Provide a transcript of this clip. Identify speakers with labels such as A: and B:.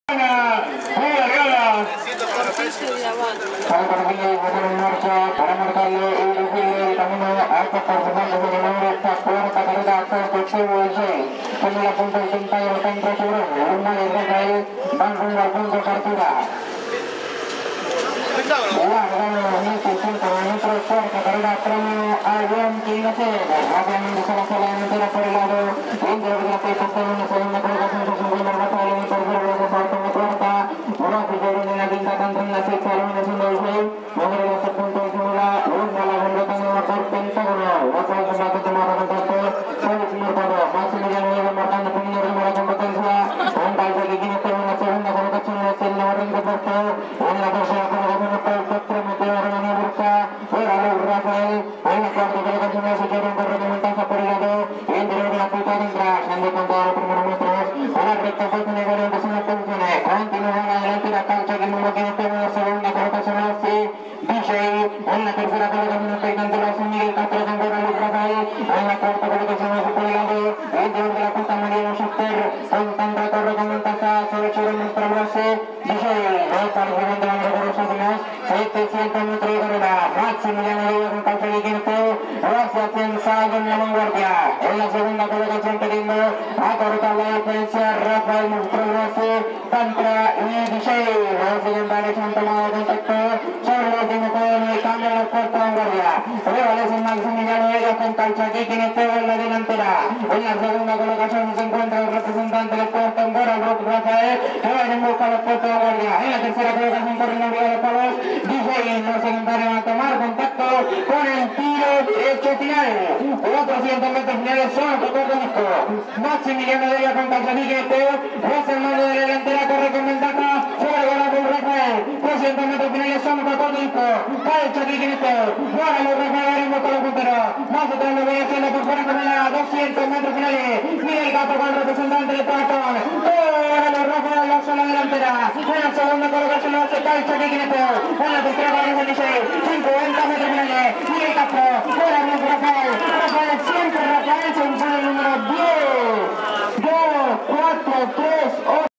A: Para marcarle el camino alto por segundo de número esta cuarta carrera por con la punta del centavo contra Churón, una de Rafael, van rumbo al punto de partida. Metros, cuarta carrera, premio al buen Quinocer, rápidamente se la sala entera por el lado, dentro de la pista está en una segunda colocación, se sube el batalla en el tercero, luego salta en la cuarta, Horacio Llorón en la quinta, tanto en la sexta, eliminación de Israel, número 12.19, rumbo a la bombeta nueva por Pentágono, otra vez en la que tomaba contacto, Félix Mercado, Maximiliano Diego marcando primero ritmo de la competencia, un calcio que tiene en la segunda colocación, es el Navarrense puesto, en la tercera colocación está el Castro, Meteo, Armani Bursa, fuera Luis Rafael, en la cuarta colocación es el Llorón, corre con ventaja por el lado, interior de la pista entra, siendo contado los primeros metros, para el recto fuerte de Gorio, que son las posiciones, continúa adelante la cancha, que no lo tiene en la segunda colocación, así, DJ, en la tercera colocación está Cantero, Miguel Castro, con Luis Rafael, en la cuarta colocación es por el lado, interior de la pista Mariano Schuster, con tanta torre con ventaja, sobre Churón, nuestra base, DJ, no está el segundo número por los últimos, 700 metros de carrera, Maximiliano Diego con calcio de quinto, gracias Ensayo en la vanguardia, en la segunda colocación queriendo acortar la diferencia, Rafael mostró el base, Tantra y DJ, la segunda derecha han tomado contacto, sobre el último con el cambio de la cuarta vanguardia, prevalece Maximiliano Diego con calcio aquí quinto en la delantera, en la segunda colocación se encuentra el representante del puesto en Gora, Rafael, que va en busca de los puestos de vanguardia, en la tercera colocación corre la vía de palos, DJ, los secundarios a tomar contacto con el tiro derecho final. Los 300 metros finales son los de disco. Maximiliano de la con Calzanique, Rosa el mando de la delantera, corre con ventaja, sobre Gora por Rafael. 300 metros finales son los de disco. Calcha Quiqueneto, Gora por Rafael en busca de los punteros. Más atrás lo voy haciendo por fuera con la 200 metros finales. Miguel Gato con el representante de Platón. Gora por Rafael, la sola delantera. En la segunda colocación lo hace Calcha Quiqueneto. En la tercera colocación dice 50 metros finales. Miguel Castro, fuera por Rafael. Rafael siempre, Rafael se impone el número 10. 2, 4, 3, 8.